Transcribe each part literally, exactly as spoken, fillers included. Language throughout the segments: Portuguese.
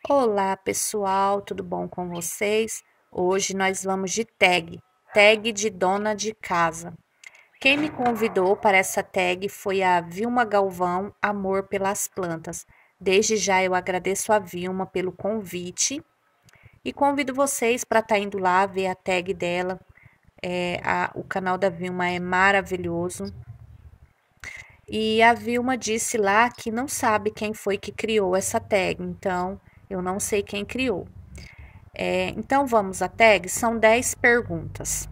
Olá, pessoal, tudo bom com vocês? Hoje nós vamos de tag, tag de dona de casa. Quem me convidou para essa tag foi a Vilma Galvão, Amor pelas Plantas. Desde já eu agradeço a Vilma pelo convite e convido vocês para estar indo lá ver a tag dela. É, a- o canal da Vilma é maravilhoso. E a Vilma disse lá que não sabe quem foi que criou essa tag, então eu não sei quem criou. É, então vamos à tag, são dez perguntas.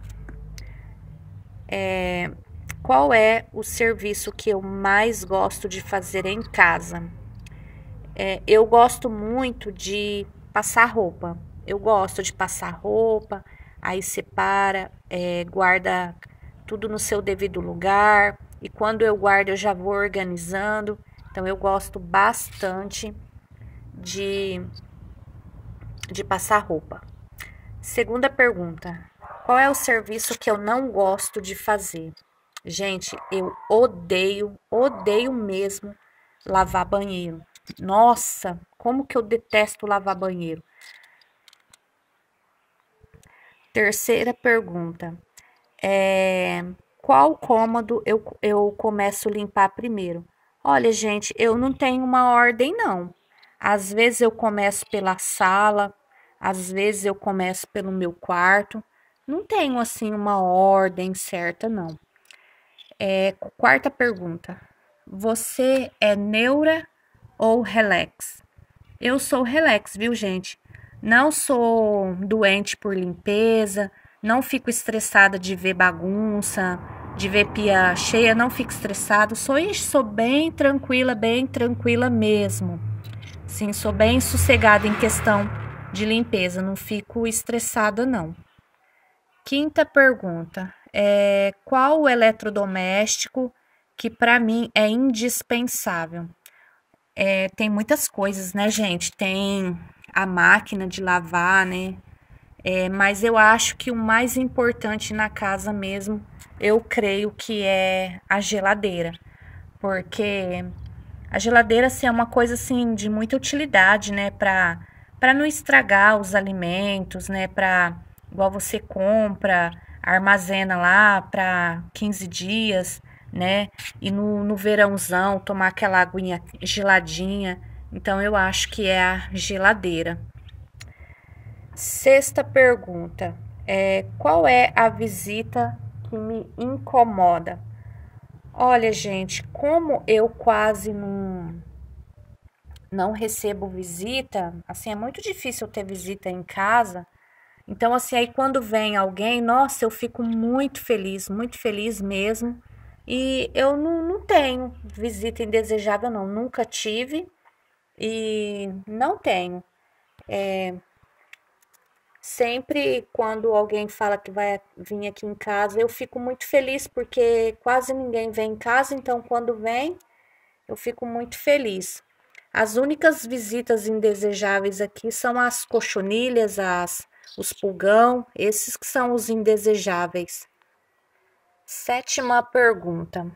É, qual é o serviço que eu mais gosto de fazer em casa? É, eu gosto muito de passar roupa. Eu gosto de passar roupa, aí separa, é, guarda tudo no seu devido lugar. E quando eu guardo, eu já vou organizando. Então, eu gosto bastante de, de passar roupa. Segunda pergunta: qual é o serviço que eu não gosto de fazer? Gente, eu odeio, odeio mesmo lavar banheiro. Nossa, como que eu detesto lavar banheiro. Terceira pergunta: é, qual cômodo eu, eu começo a limpar primeiro? Olha, gente, eu não tenho uma ordem, não. Às vezes eu começo pela sala, às vezes eu começo pelo meu quarto. Não tenho, assim, uma ordem certa, não. É, quarta pergunta. Você é neura ou relax? Eu sou relax, viu, gente? Não sou doente por limpeza, não fico estressada de ver bagunça, de ver pia cheia, não fico estressada. Sou, sou bem tranquila, bem tranquila mesmo. Sim, sou bem sossegada em questão de limpeza, não fico estressada, não. Quinta pergunta: é, qual o eletrodoméstico que para mim é indispensável? É, tem muitas coisas, né, gente? Tem a máquina de lavar, né? É, mas eu acho que o mais importante na casa mesmo, eu creio que é a geladeira, porque a geladeira assim, é uma coisa assim de muita utilidade, né, para para não estragar os alimentos, né, para igual você compra, armazena lá para quinze dias, né? E no, no verãozão tomar aquela aguinha geladinha. Então eu acho que é a geladeira. Sexta pergunta: é, qual é a visita que me incomoda? Olha, gente, como eu quase não, não recebo visita, assim, é muito difícil ter visita em casa. Então, assim, aí quando vem alguém, nossa, eu fico muito feliz, muito feliz mesmo. E eu não, não tenho visita indesejável, não. Nunca tive e não tenho. Sempre quando alguém fala que vai vir aqui em casa, eu fico muito feliz porque quase ninguém vem em casa, então quando vem, eu fico muito feliz. As únicas visitas indesejáveis aqui são as cochonilhas, as, os pulgão, esses que são os indesejáveis. Sétima pergunta: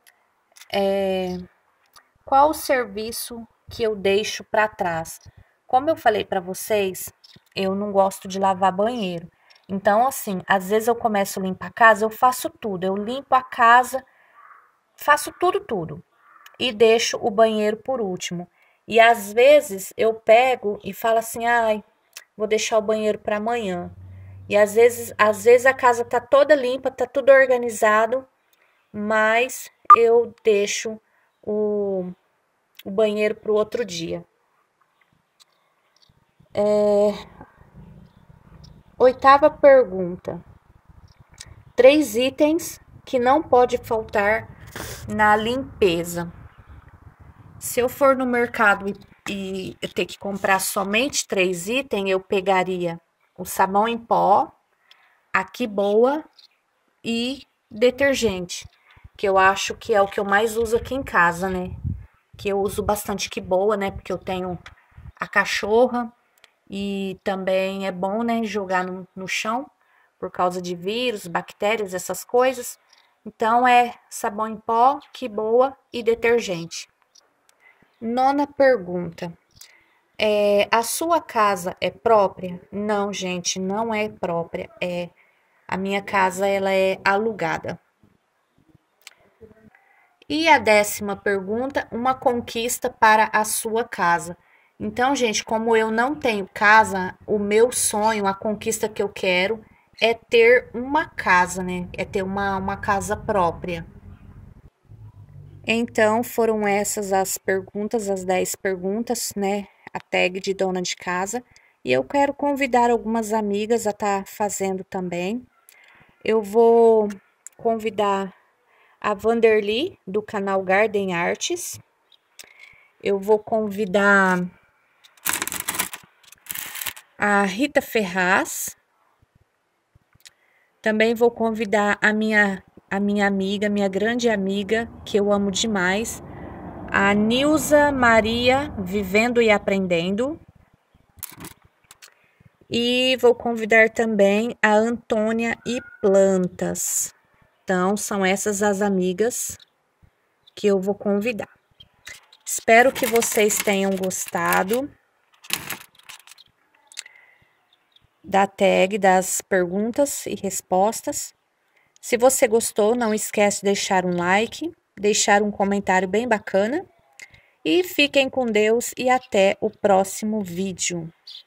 qual o serviço que eu deixo para trás? Como eu falei para vocês, eu não gosto de lavar banheiro. Então, assim, às vezes eu começo a limpar a casa, eu faço tudo. Eu limpo a casa, faço tudo, tudo. E deixo o banheiro por último. E às vezes eu pego e falo assim: ai, vou deixar o banheiro para amanhã. E às vezes, às vezes a casa tá toda limpa, tá tudo organizado, mas eu deixo o, o banheiro para o outro dia. Oitava pergunta: três itens que não pode faltar na limpeza. Se eu for no mercado e, e eu ter que comprar somente três itens, eu pegaria o sabão em pó, a que boa e detergente, que eu acho que é o que eu mais uso aqui em casa, né? Que eu uso bastante que boa, né? Porque eu tenho a cachorra e também é bom, né, jogar no, no chão por causa de vírus, bactérias, essas coisas. Então é sabão em pó, que boa e detergente. Nona pergunta: É, a sua casa é própria? Não, gente, não é própria. É a minha casa, ela é alugada. E a décima pergunta, uma conquista para a sua casa. Então, gente, como eu não tenho casa, o meu sonho, a conquista que eu quero é ter uma casa, né? É ter uma, uma casa própria. Então, foram essas as perguntas, as dez perguntas, né? A tag de dona de casa. E eu quero convidar algumas amigas a estar tá fazendo também. Eu vou convidar a Vanderly, do canal Garden Arts. Eu vou convidar a Rita Ferraz. Também vou convidar a minha, a minha amiga, minha grande amiga, que eu amo demais, a Nilza Maria Vivendo e Aprendendo. E vou convidar também a Antônia e Plantas. Então, são essas as amigas que eu vou convidar. Espero que vocês tenham gostado da tag das perguntas e respostas. Se você gostou, não esquece de deixar um like, deixar um comentário bem bacana. E fiquem com Deus e até o próximo vídeo.